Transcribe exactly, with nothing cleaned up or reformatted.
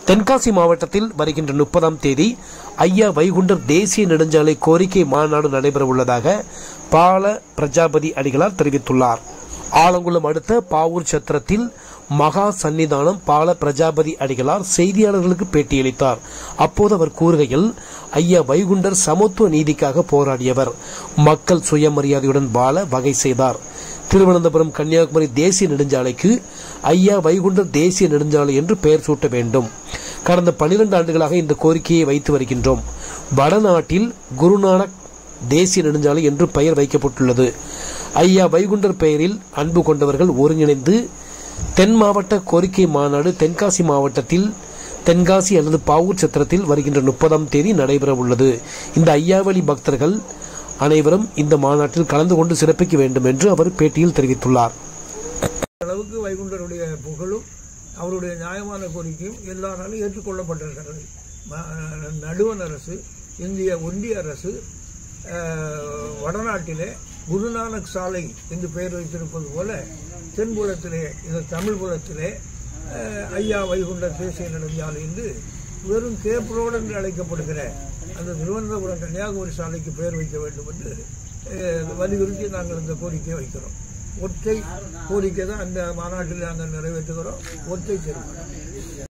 தென்காசி மாவட்டத்தில் வருகின்ற முப்பதாம் தேதி ஐயா வைகுண்டர் தேசிய நெடுஞ்சாலை கோரிக்கை மாநாடு நடைபெற உள்ளதாக பால பிரஜாபதி அடிகளார் தெரிவித்துள்ளார். ஆலங்குளம் அடுத்த பாவூர் சத்திரத்தில் மகா சன்னிதானம் பால பிரஜாபதி அடிகளார் செய்தியாளர்களுக்கு பேட்டியளித்தார். அப்போது அவர் கூறுகையில், ஐயா வைகுண்டர் சமத்துவ நீதிக்காக போராடியவர், மக்கள் சுயமரியாதையுடன் வாழ வகை செய்தார். திருவனந்தபுரம் கன்னியாகுமரி தேசிய நெடுஞ்சாலைக்கு ஐயா வைகுண்டர் தேசிய நெடுஞ்சாலை என்று பெயர் சூட்ட வேண்டும். கடந்த பனிரெண்டு ஆண்டுகளாக இந்த கோரிக்கையை வைத்து வருகின்றோம். வடநாட்டில் குருநானக் தேசிய நெடுஞ்சாலை என்று பெயர் வைக்கப்பட்டுள்ளது. ஐயா வைகுண்டர் பெயரில் அன்பு கொண்டவர்கள் ஒருங்கிணைந்து தென் மாவட்ட கோரிக்கை மாநாடு தென்காசி மாவட்டத்தில் தென்காசி அல்லது பாவூர் சத்திரத்தில் வருகின்ற முப்பதாம் தேதி நடைபெற உள்ளது. இந்த ஐயாவளி பக்தர்கள் அனைவரும் இந்த மாநாட்டில் கலந்து கொண்டு சிறப்பிக்க வேண்டும் என்று அவர் பேட்டியில் தெரிவித்துள்ளார். அளவுக்கு வைகுண்டருடைய புகழும் அவருடைய நியாயமான கோரிக்கையும் எல்லாராலும் ஏற்றுக்கொள்ளப்பட்டிருக்கிறது. நடுவண் அரசு, இந்திய ஒன்றிய அரசு வடநாட்டிலே குருநானக் சாலை என்று பெயர் வைத்திருப்பது போல தென்புலத்திலே இந்த தமிழ் புலத்திலே ஐயா வைகுண்டர் தேசிய நெடுஞ்சாலை என்று வெறும் கேப் ரோடு என்று அழைக்கப்படுகிற அந்த திருவனந்தபுரம் கன்னியாகுமரி சாலைக்கு பெயர் வைக்க வேண்டும் என்று வலியுறுத்தி நாங்கள் இந்த கோரிக்கையை வைக்கிறோம். ஒற்றை கோரிக்கை தான் அந்த மாநாட்டில் நாங்கள் நிறைவேற்றுகிறோம். ஒற்றை தீர்மானம்.